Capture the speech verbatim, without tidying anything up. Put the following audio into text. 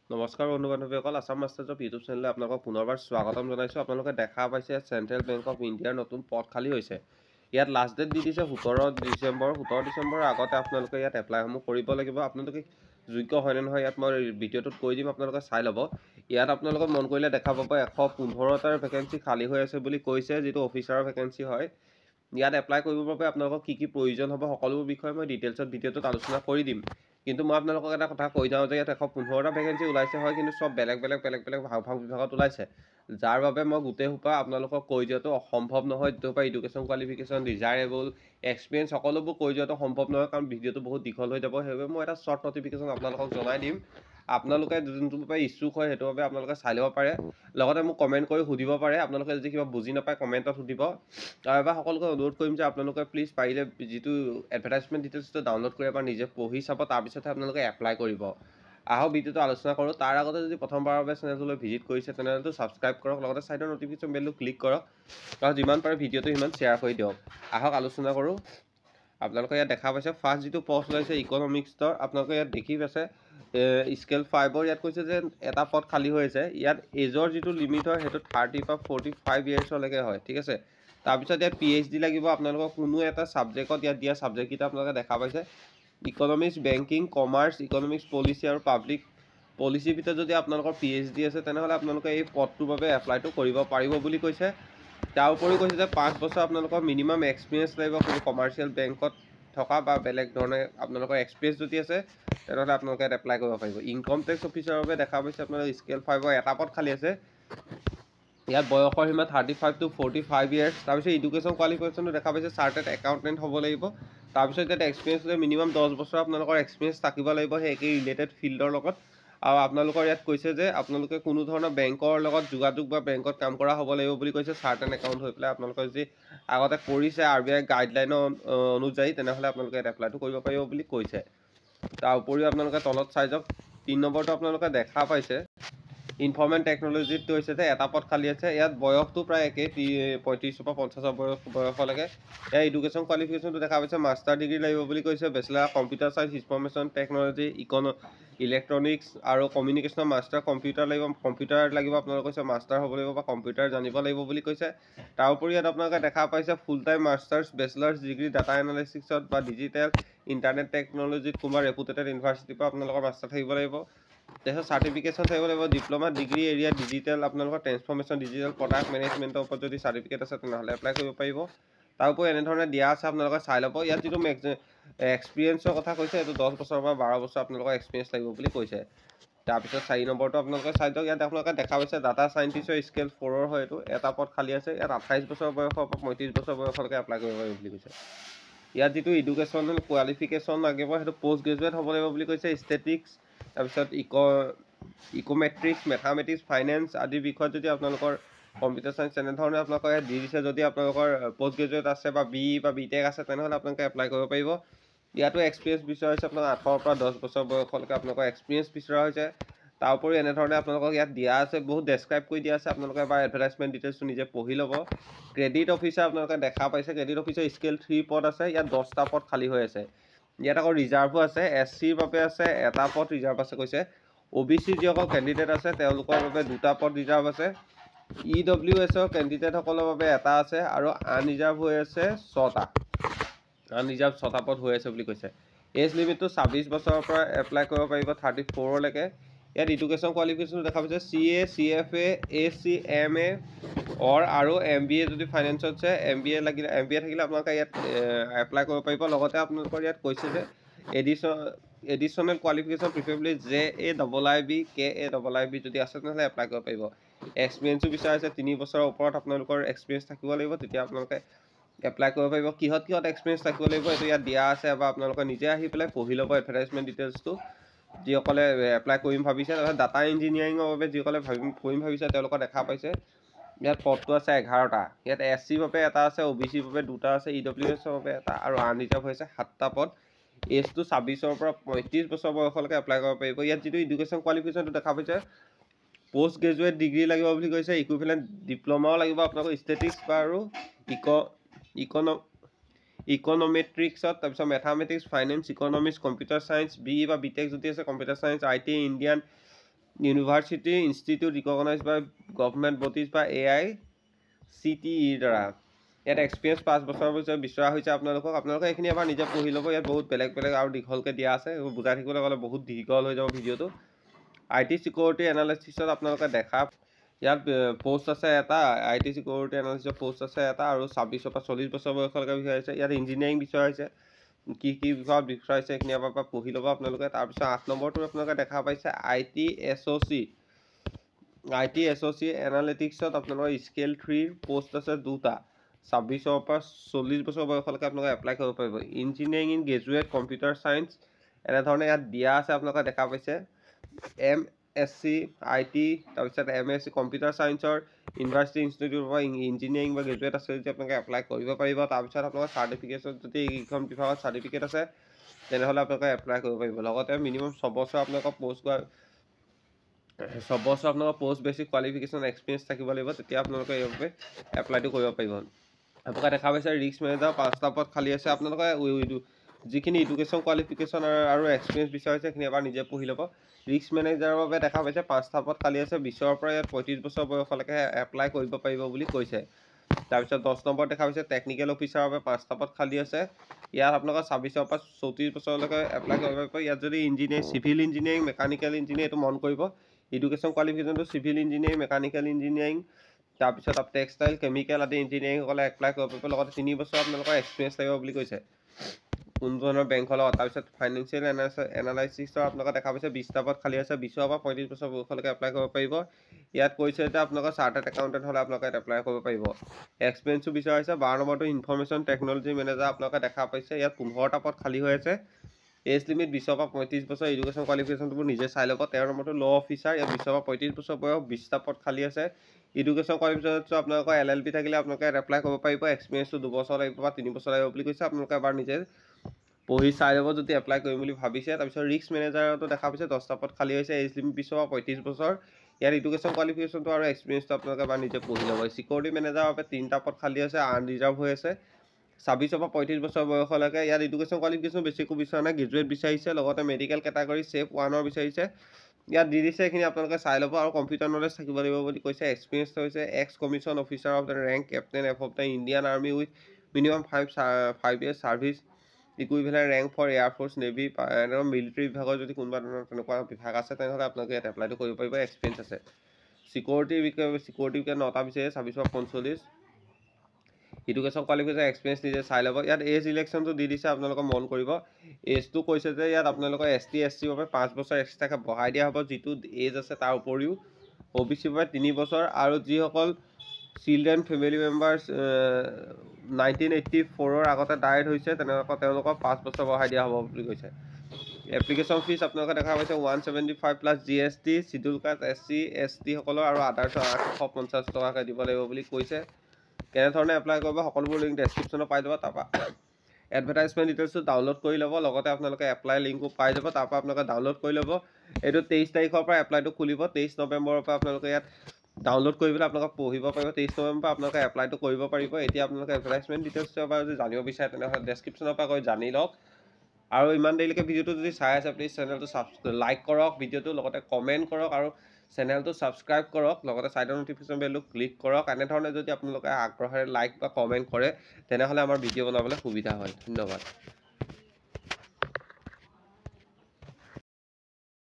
নমস্কাৰ বন্ধু বান্ধৱীসকল, আসাম মাষ্টাৰ্ছ অফ ইউটিউব চেনেলে আপোনালোকক পুনৰবাৰ স্বাগতম জনাইছোঁ। আপোনালোকে দেখা পাইছে চেণ্ট্ৰেল বেংক অফ ইণ্ডিয়াৰ নতুন পদ খালী হৈছে। ইয়াত লাষ্ট ডেট দি দিছে সোতৰ ডিচেম্বৰ সোতৰ ডিচেম্বৰৰ আগতে আপোনালোকে ইয়াত এপ্লাইসমূহ কৰিব লাগিব। আপোনালোকে যোগ্য হয়নে নহয় ইয়াত মই ভিডিঅ'টোত কৈ দিম, আপোনালোকে চাই ল'ব। ইয়াত আপোনালোকে মন কৰিলে দেখা পাব এশ পোন্ধৰটাৰ ভেকেঞ্চি খালী হৈ আছে বুলি কৈছে, যিটো অফিচাৰৰ ভেকেঞ্চি হয়। ইয়াত এপ্লাই কৰিবৰ বাবে আপোনালোকক কি কি প্ৰয়োজন হ'ব সকলোবোৰ বিষয়ে মই ডিটেইলছত ভিডিঅ'টোত আলোচনা কৰি দিম। কিন্তু মই আপোনালোকক এটা কথা কৈ যাওঁ যে ইয়াত এশ পোন্ধৰটা ভেকেঞ্চি ওলাইছে হয়, কিন্তু চব বেলেগ বেলেগ বেলেগ বেলেগ ভাগ ভাগ বিভাগত ওলাইছে, যাৰ বাবে মই গোটেই সোপা আপোনালোকক কৈ দিয়াটো অসম্ভৱ নহয়। যিটো সোপা এডুকেশ্যন কোৱালিফিকেশ্যন, ডিজায়াৰেবল, এক্সপিৰিয়েঞ্চ সকলোবোৰ কৈ দিয়াটো সম্ভৱ নহয়, কাৰণ ভিডিঅ'টো বহুত দীঘল হৈ যাব। সেইবাবে মই এটা শ্বৰ্ট নটিফিকেশ্যন আপোনালোকক জনাই দিম। আপোনালোকে যোনটো বাবে ইচ্ছুক হয় সেইটো বাবে আপোনালোকে চাই ল'ব পাৰে। লগতে মোক কমেণ্ট কৰি সুধিব পাৰে, আপোনালোকে যদি কিবা বুজি নাপায় কমেণ্টত সুধিব। আৰু এবাৰ সকলোকে অনুৰোধ কৰিম যে আপোনালোকে প্লিজ পাৰিলে যিটো এডভাৰটাইজমেণ্ট ডিটেইলছটো ডাউনলোড কৰি এবাৰ নিজে পঢ়ি চাব, তাৰপিছতহে আপোনালোকে এপ্লাই কৰিব। আহক ভিডিঅ'টো আলোচনা কৰোঁ। তাৰ আগতে যদি প্ৰথমবাৰৰ বাবে চেনেলটোলৈ ভিজিট কৰিছে তেনেহ'লে ছাবস্ক্ৰাইব কৰক, লগতে ছাইডৰ নটিফিকেশ্যন বেলটো ক্লিক কৰক, আৰু যিমান পাৰে ভিডিঅ'টো সিমান শ্বেয়াৰ কৰি দিয়ক। আহক আলোচনা কৰোঁ। আপোনালোকে ইয়াত দেখা পাইছে ফাৰ্ষ্ট যিটো পষ্ট ওলাইছে ইকনমিক্সৰ, আপোনালোকে ইয়াত দেখি পাইছে স্কেল ফাইভৰ ইয়াত কৈছে যে এটা পদ খালী হৈ আছে। ইয়াত এজৰ যিটো লিমিট হয় সেইটো থাৰ্টি পৰা ফৰ্টি ফাইভ ইয়াৰ্ছলৈকে হয়, ঠিক আছে। তাৰপিছত ইয়াত পি এইচ ডি লাগিব আপোনালোকক কোনো এটা ছাবজেক্টত। ইয়াত দিয়া ছাবজেক্টকেইটা আপোনালোকে দেখা পাইছে economics, banking, commerce, economics policy আৰু পাব্লিক পলিচিৰ ভিতৰত যদি আপোনালোকৰ পি এইচ ডি আছে তেনেহ'লে আপোনালোকে এই পদটোৰ বাবে এপ্লাইটো কৰিব পাৰিব বুলি কৈছে। তাৰ উপৰিও কৈছে যে পাঁচ বছৰ আপোনালোকৰ মিনিমাম এক্সপিৰিয়েঞ্চ লাগিব কোনো কমাৰ্চিয়েল বেংকত থকা বা বেলেগ ধৰণে আপোনালোকৰ এক্সপিৰিয়েঞ্চ যদি আছে তেনেহ'লে আপোনালোকে ইয়াত এপ্লাই কৰিব পাৰিব। ইনকম টেক্স অফিচাৰৰ বাবে দেখা পাইছে আপোনালোকে স্কেল ফাইভৰ এটা পদ খালী আছে। ইয়াত বয়সৰ সীমা thirty five to forty five years. তাৰপিছত এডুকেশ্যন কোৱালিফিকেশ্যনটো দেখা পাইছে চাৰ্টেড একাউণ্টেণ্ট হ'ব লাগিব। তাৰপিছত ইয়াত এক্সপিৰিয়েঞ্চ হ'লে মিনিমাম দহ বছৰ আপোনালোকৰ এক্সপিৰিয়েঞ্চ থাকিব লাগিব সেই একেই ৰিলেটেড ফিল্ডৰ লগত। আৰু আপোনালোকৰ ইয়াত কৈছে যে আপোনালোকে কোনো ধৰণৰ বেংকৰ লগত যোগাযোগ বা বেংকত কাম কৰা হ'ব লাগিব বুলি কৈছে। চাৰ্টেন একাউণ্ট হৈ পেলাই আপোনালোকে যদি আগতে কৰিছে আৰ বি আই গাইডলাইনৰ অনুযায়ী তেনেহ'লে আপোনালোকে ইয়াত এপ্লাইটো কৰিব পাৰিব বুলি কৈছে। তাৰ উপৰিও আপোনালোকে তলত চাই যাওক, তিনি নম্বৰটো আপোনালোকে দেখা পাইছে ইনফৰমেণ্ট টেকন'লজিত কৈছে যে এটা পদ খালী আছে। ইয়াত বয়সটো প্ৰায় একেই, পঁয়ত্ৰিছৰ পৰা পঞ্চাছৰ বয়স বয়সলৈকে। ইয়াৰ এডুকেশ্যন কোৱালিফিকেশ্যনটো দেখা পাইছে মাষ্টাৰ ডিগ্ৰী লাগিব বুলি কৈছে। Bachelor computer science, information technology, ইকন ইলেক্ট্ৰনিক্স আৰু কমিউনিকেশ্যনৰ মাষ্টাৰ কম্পিউটাৰ লাগিব কম্পিউটাৰ লাগিব আপোনালোকে কৈছে মাষ্টাৰ হ'ব লাগিব বা কম্পিউটাৰ জানিব লাগিব বুলি কৈছে। তাৰ উপৰি ইয়াত আপোনালোকে দেখা পাইছে full time masters bachelors degree data এনালাইচিছত বা ডিজিটেল ইণ্টাৰনেট টেকন'লজিত কোনোবা ৰেপুটেড ইউনিভাৰ্চিটিৰ পৰা আপোনালোকৰ মাষ্টাৰ থাকিব লাগিব। তাৰপিছত চাৰ্টিফিকেশ্যন থাকিব লাগিব ডিপ্ল'মা ডিগ্ৰী এৰিয়া ডিজিটেল আপোনালোকৰ ট্ৰেন্সফৰ্মেশ্যন ডিজিটেল প্ৰডাক্ট মেনেজমেণ্টৰ ওপৰত যদি চাৰ্টিফিকেট আছে তেনেহ'লে এপ্লাই কৰিব পাৰিব। তাৰ উপৰি এনেধৰণে দিয়া আছে, আপোনালোকে চাই ল'ব। ইয়াত যিটো এক্সপিৰিয়েঞ্চৰ কথা কৈছে এইটো দহ বছৰৰ পৰা বাৰ বছৰ আপোনালোকৰ এক্সপিৰিয়েঞ্চ লাগিব বুলি কৈছে। তাৰপিছত চাৰি নম্বৰটো আপোনালোকে চাই দিয়ক। ইয়াত আপোনালোকে দেখা পাইছে ডাটা চাইণ্টিষ্টৰ স্কেল ফ'ৰৰ হয় এইটো এটা পদ খালী আছে। ইয়াত আঠাইছ বছৰ বয়সৰ পৰা পঁয়ত্ৰিছ বছৰ বয়সলৈকে এপ্লাই কৰিব পাৰিব বুলি কৈছে। ইয়াত যিটো এডুকেশ্যনেল কোৱালিফিকেশ্যন লাগিব সেইটো পষ্ট গ্ৰেজুৱেট হ'ব লাগিব বুলি কৈছে। ষ্টেটিক্স তাৰপিছত ইক ইক'মেট্ৰিক্স, মেথামেটিক্স, ফাইনেন্স আদিৰ বিষয়ত যদি আপোনালোকৰ কম্পিউটাৰ চাইন্স তেনেধৰণে আপোনালোকৰ ইয়াত দি দিছে। যদি আপোনালোকৰ পষ্ট গ্ৰেজুৱেট আছে বা বি বা বি টেক আছে তেনেহ'লে আপোনালোকে এপ্লাই কৰিব পাৰিব। ইয়াতো এক্সপিৰিয়েঞ্চ বিচৰা হৈছে আপোনাৰ আঠৰ পৰা দহ বছৰ বয়সলৈকে আপোনালোকৰ এক্সপিৰিয়েঞ্চ বিচৰা হৈছে। তাৰ উপৰি এনেধৰণে আপোনালোকক ইয়াত দিয়া আছে, বহুত ডেছক্ৰাইব কৰি দিয়া আছে। আপোনালোকে এবাৰ এডভাৰটাইজমেণ্ট ডিটেইলছটো নিজে পঢ়ি ল'ব। ক্ৰেডিট অফিচাৰ আপোনালোকে দেখা পাইছে ক্ৰেডিট অফিচাৰ স্কেল থ্ৰী পদ আছে। ইয়াত দহটা পদ খালী হৈ আছে। ইয়াত আকৌ ৰিজাৰ্ভো আছে। এছ চিৰ বাবে আছে এটা পদ ৰিজাৰ্ভ আছে কৈছে। অ' বি চি যিসকল কেণ্ডিডেট আছে তেওঁলোকৰ বাবে দুটা পদ ৰিজাৰ্ভ আছে। ই ডব্লিউ এছৰ কেণ্ডিডেটসকলৰ বাবে এটা আছে আৰু আনৰিজাৰ্ভ হৈ আছে ছটা আনৰিজাৰ্ভ ছটা পদ হৈ আছে বুলি কৈছে। এজ লিমিটটো ছাব্বিছ বছৰৰ পৰা এপ্লাই কৰিব পাৰিব থাৰ্টি ফ'ৰলৈকে। ইয়াত এডুকেশ্যন কোৱালিফিকেশ্যনটো দেখা পাইছে C A, C F A, A C M A or আৰু এম বি এ যদি ফাইনেন্সত আছে এম বি এ লাগিলে এম বি এ থাকিলে আপোনালোকে ইয়াত এপ্লাই কৰিব পাৰিব। লগতে আপোনালোকৰ ইয়াত কৈছে যে addition additional qualification preferably J A double I B K A double I B যদি আছে তেনেহ'লে এপ্লাই কৰিব পাৰিব। এক্সপিৰিয়েঞ্চো বিচাৰিছে তিনি বছৰৰ ওপৰত আপোনালোকৰ এক্সপিৰিয়েঞ্চ থাকিব লাগিব, তেতিয়া আপোনালোকে এপ্লাই কৰিব পাৰিব। কিহত কিহত এক্সপিৰিয়েঞ্চ থাকিব লাগিব এইটো ইয়াত দিয়া আছে, বা আপোনালোকে নিজে আহি পেলাই পঢ়ি ল'ব এডভাৰটাইজমেণ্ট ডিটেইলছটো যিসকলে এপ্লাই কৰিম ভাবিছে। তাৰপিছত ডাটা ইঞ্জিনিয়াৰিঙৰ বাবে যিসকলে ভাবিম কৰিম ভাবিছে তেওঁলোকৰ দেখা পাইছে ইয়াত পদটো আছে এঘাৰটা। ইয়াত এছ চিৰ বাবে এটা আছে, অ' বি চিৰ বাবে দুটা আছে, ই ডব্লিউ এছৰ বাবে এটা আৰু আনৰিজাৰ্ভ হৈছে সাতটা পদ। এজটো ছাব্বিছৰ পৰা পঁয়ত্ৰিছ বছৰ বয়সলৈকে এপ্লাই কৰিব পাৰিব। ইয়াত যিটো এডুকেশ্যন কোৱালিফিকেশ্যনটো দেখা পাইছে পষ্ট গ্ৰেজুৱেট ডিগ্ৰী লাগিব বুলি কৈছে। ইকুইভেলেণ্ট ডিপ্ল'মাও লাগিব আপোনালোকৰ ষ্টেটিক্স বা আৰু ইক ইকন ইকন'মেট্ৰিক্সত, তাৰপিছত mathematics, finance, economics, computer science, B বা বি টেক যদি আছে computer science, I T, Indian university institute recognise by government bodies বা এ আই চি টি ইৰ দ্বাৰা। ইয়াত এক্সপিৰিয়েঞ্চ পাঁচ বছৰৰ পিছত বিচৰা হৈছে আপোনালোকক। আপোনালোকে এইখিনি এবাৰ নিজে পঢ়ি ল'ব। ইয়াত বহুত বেলেগ বেলেগ আৰু দীঘলকৈ দিয়া আছে, এইবোৰ বুজাই থাকিবলৈ গ'লে বহুত দীঘল হৈ যাব ভিডিঅ'টো। আই টি চিকিউৰিটি এনালাইচিছত আপোনালোকে দেখা ইয়াত পোষ্ট আছে এটা, আই টি চিকিউৰিটি এনালিচিছৰ পোষ্ট আছে এটা, আৰু ছাব্বিছৰ পৰা চল্লিছ বছৰ বয়সলৈকে বিচাৰিছে। ইয়াত ইঞ্জিনিয়াৰিং বিচৰাইছে, কি কি বিভাগত বিচাৰিছে এইখিনি এবাৰ পৰা পঢ়ি ল'ব আপোনালোকে। তাৰপিছত আঠ নম্বৰটো আপোনালোকে দেখা পাইছে I T S O' C I T S O' C এনালিটিক্সত আপোনালোকৰ স্কেল থ্ৰীৰ পোষ্ট আছে দুটা, ছাব্বিছৰ পৰা চল্লিছ বছৰ বয়সলৈকে আপোনালোকে এপ্লাই কৰিব পাৰিব। Engineering in graduate computer science এনেধৰণে ইয়াত দিয়া আছে, আপোনালোকে দেখা পাইছে। M S C I T, তাৰপিছত এম এছ চি কম্পিউটাৰ চায়েন্সৰ ইউনিভাৰ্চিটি ইনষ্টিটিউটৰ পৰা ইঞ্জিনিয়াৰিং বা গ্ৰেজুৱেট আছে যদি আপোনালোকে এপ্লাই কৰিব পাৰিব। তাৰপিছত আপোনালোকৰ চাৰ্টিফিকেটত যদি এইকেইখন বিভাগত চাৰ্টিফিকেট আছে তেনেহ'লে আপোনালোকে এপ্লাই কৰিব পাৰিব। লগতে মিনিমাম ছবছৰ আপোনালোকৰ পষ্ট ছবছৰ আপোনালোকৰ পষ্ট বেছিক কোৱালিফিকেশ্যন এক্সপিৰিয়েঞ্চ থাকিব লাগিব, তেতিয়া আপোনালোকে এইভাৱে এপ্লাইটো কৰিব পাৰিব। আপোনালোকে দেখা পাইছে ৰিস্ক মেনেজাৰ পাঁচটা পদ খালী আছে। আপোনালোকে যিখিনি এডুকেশ্যন কোৱালিফিকেশ্যন আৰু এক্সপিৰিয়েঞ্চ বিচাৰিছে সেইখিনি এবাৰ নিজে পঢ়ি ল'ব। ৰিস্ক মেনেজাৰৰ বাবে দেখা পাইছে পাঁচটা পদ খালী আছে, বিছৰ পৰা ইয়াত পঁয়ত্ৰিছ বছৰ বয়সলৈকে এপ্লাই কৰিব পাৰিব বুলি কৈছে। তাৰপিছত দহ নম্বৰ দেখা পাইছে টেকনিকেল অফিচাৰৰ বাবে পাঁচটা পদ খালী আছে। ইয়াত আপোনালোকৰ ছাব্বিছৰ পৰা চৌত্ৰিছ বছৰলৈকে এপ্লাই কৰিব পাৰিব। ইয়াত যদি engineering civil engineering mechanical engineering এইটো মন কৰিব, এডুকেশ্যন কোৱালিফিকেশ্যনটো চিভিল ইঞ্জিনিয়াৰিং মেকানিকেল ইঞ্জিনিয়াৰিং তাৰপিছত টেক্সটাইল কেমিকেল আদি ইঞ্জিনিয়াৰিংসকলে এপ্লাই কৰিব পাৰিব। লগতে তিনি বছৰ আপোনালোকৰ এক্সপিৰিয়েঞ্চ লাগিব বুলি কৈছে কোনো ধৰণৰ বেংকৰ লগত। তাৰপিছত ফাইনেন্সিয়েল এনালাইচিছৰ আপোনালোকে দেখা পাইছে বিছটা পদ খালী আছে, বিছৰ পৰা পঁয়ত্ৰিছ বছৰ বয়সলৈকে এপ্লাই কৰিব পাৰিব। ইয়াত কৈছে যে আপোনালোকৰ চাৰ্টাৰ্ড একাউণ্টেণ্ট হ'লে আপোনালোকে এপ্লাই কৰিব পাৰিব। এক্সপিৰিয়েঞ্চো বিচৰা হৈছে। বাৰ নম্বৰটো ইনফৰমেশ্যন টেকন'লজি মেনেজাৰ আপোনালোকে দেখা পাইছে, ইয়াত পোন্ধৰটা পদ খালী হৈ আছে। এজ লিমিট বিছৰ পৰা পঁয়ত্ৰিছ বছৰ, এডুকেশ্যন কোৱালিফিকেশ্যনবোৰ নিজে চাই ল'ব। তেৰ নম্বৰটো ল' অফিচাৰ, ইয়াত বিছৰ পৰা পঁয়ত্ৰিছ বছৰ বয়স, বিছটা পদ খালী আছে। এডুকেশ্যন কোৱালিফিকেশ্যনটো আপোনালোকৰ এল এল বি থাকিলে আপোনালোকে এপ্লাই কৰিব পাৰিব। এক্সপিৰিয়েঞ্চটো দুবছৰ লাগিব বা তিনি বছৰ লাগিব বুলি কৈছে, আপোনালোকে এবাৰ নিজে পঢ়ি চাই ল'ব যদি এপ্লাই কৰিম বুলি ভাবিছে। তাৰপিছত ৰিস্ক মেনেজাৰতো দেখা পাইছে দহটা পদ খালী হৈছে, এজ লিমিট বিছৰ পৰা পঁয়ত্ৰিছ বছৰ। ইয়াত এডুকেশ্যন কোৱালিফিকেশ্যনটো আৰু এক্সপিৰিয়েঞ্চটো আপোনালোকে এবাৰ নিজে পঢ়ি ল'ব। চিকিউৰিটি মেনেজাৰৰ বাবে তিনিটা পদ খালী আছে, আনৰিজাৰ্ভ হৈ আছে, ছাব্বিছৰ পৰা পঁয়ত্ৰিছ বছৰ বয়সলৈকে। ইয়াত এডুকেশ্যন কোৱালিফিকেশ্যন বেছি একো বিচৰা নাই, গ্ৰেজুৱেট বিচাৰিছে। লগতে মেডিকেল কেটাগৰী চেফ ওৱানৰ বিচাৰিছে। ইয়াত দি দিছে এইখিনি আপোনালোকে চাই ল'ব, আৰু কম্পিউটাৰ নলেজ থাকিব লাগিব বুলি কৈছে। এক্সপিৰিয়েঞ্চ হৈছে ex commission officer of the rank captain of of the Indian army with minimum five five years service equivalent rank for air force navy military বিভাগৰ যদি কোনোবা ধৰণৰ তেনেকুৱা বিভাগ আছে তেনেহ'লে আপোনালোকে ইয়াত এপ্লাইটো কৰিব পাৰিব, এক্সপিৰিয়েঞ্চ আছে। চিকিউৰিটিৰ বিষয়ে চিকিউৰিটিৰ বিষয়ে নটা বিচাৰে, ছাব্বিছৰ পৰা পঞ্চল্লিছ। এডুকেশ্যন কোৱালিফিকেশ্যন এক্সপিৰিয়েঞ্চ নিজে চাই ল'ব। ইয়াত এজ ইলেকশ্যনটো দি দিছে, আপোনালোকে মন কৰিব। এজটো কৈছে যে ইয়াত আপোনালোকৰ এছ টি এছ চিৰ বাবে পাঁচ বছৰ এক্সট্ৰাকৈ বঢ়াই দিয়া হ'ব, যিটো এজ আছে তাৰ উপৰিও। অ' বি চিৰ বাবে তিনি বছৰ, আৰু যিসকল children family members nineteen eighty ফ'ৰৰ আগতে ডায়েড হৈছে তেনেকুৱা তেওঁলোকক পাঁচ বছৰ বঢ়াই দিয়া হ'ব বুলি কৈছে। এপ্লিকেশ্যন ফিজ আপোনালোকে দেখা পাইছে one seventy five plus G S T, schedule caste S C S টিসকলৰ আৰু আদাৰ্ছৰ আঠশ পঞ্চাছ টকাকৈ দিব লাগিব বুলি কৈছে। কেনেধৰণে এপ্লাই কৰিব সকলোবোৰ লিংক ডেছক্ৰিপশ্যনত পাই যাব। তাৰপৰা এডভাৰটাইজমেণ্ট ডিটেইলছটো ডাউনলোড কৰি ল'ব, লগতে আপোনালোকে এপ্লাই লিংকো পাই যাব, তাৰপৰা আপোনালোকে ডাউনলোড কৰি ল'ব। এইটো তেইছ তাৰিখৰ পৰা এপ্লাইটো খুলিব, তেইছ নৱেম্বৰৰ পৰা আপোনালোকে ইয়াত ডাউনলোড কৰি পেলাই আপোনালোকে পঢ়িব পাৰিব। তেইছ নৱেম্বৰৰ পৰা আপোনালোকে এপ্লাইটো কৰিব পাৰিব। এতিয়া আপোনালোকে এডভাৰটাইজমেণ্ট ডিটেইলছৰ পৰা যদি জানিব বিচাৰে তেনেহ'লে ডেছক্ৰিপশ্যনৰ পৰা গৈ জানি লওক। আৰু ইমান দেৰিলৈকে ভিডিঅ'টো যদি চাই আছে প্লিজ চেনেলটো ছাবস্ক্ৰাইব লাইক কৰক ভিডিঅ'টো, লগতে কমেণ্ট কৰক আৰু চেনেলটো ছাবস্ক্ৰাইব কৰক, লগতে ছাইডৰ ন'টিফিকেশ্যন বেলটো ক্লিক কৰক। এনেধৰণে যদি আপোনালোকে আগ্ৰহেৰে লাইক বা কমেণ্ট কৰে তেনেহ'লে আমাৰ ভিডিঅ' বনাবলৈ সুবিধা হয়। ধন্যবাদ।